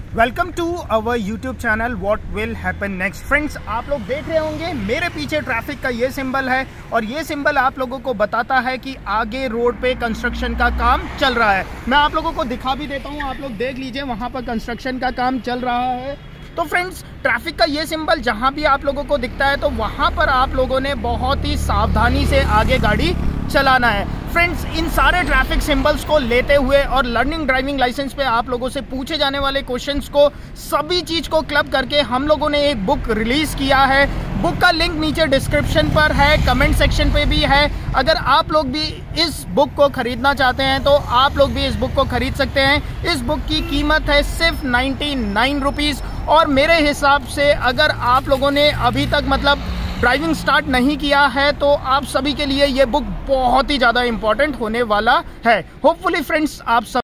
Welcome to our YouTube channel what will happen next. Friends, आप लोग देख रहे होंगे मेरे पीछे ट्रैफिक का ये सिंबल है और ये सिंबल आप लोगों को बताता है कि आगे रोड पे कंस्ट्रक्शन का काम चल रहा है। मैं आप लोगों को दिखा भी देता हूँ, आप लोग देख लीजिए, वहाँ पर कंस्ट्रक्शन का काम चल रहा है। तो फ्रेंड्स, ट्रैफिक का ये सिंबल जहाँ भी आप लोगों को दिखता है तो वहाँ पर आप लोगों ने बहुत ही सावधानी से आगे गाड़ी चलाना है। फ्रेंड्स, इन सारे ट्रैफिक सिंबल्स को लेते हुए और लर्निंग ड्राइविंग लाइसेंस पे आप लोगों से पूछे जाने वाले क्वेश्चंस को, सभी चीज को क्लब करके हम लोगों ने एक बुक रिलीज किया है। बुक का लिंक नीचे डिस्क्रिप्शन पर है, कमेंट सेक्शन पे भी है। अगर आप लोग भी इस बुक को खरीदना चाहते हैं तो आप लोग भी इस बुक को खरीद सकते हैं। इस बुक की कीमत है सिर्फ 99 रुपीज़ और मेरे हिसाब से अगर आप लोगों ने अभी तक ड्राइविंग स्टार्ट नहीं किया है तो आप सभी के लिए ये बुक बहुत ही ज़्यादा इंपॉर्टेंट होने वाला है। होपफुली फ्रेंड्स, आप सब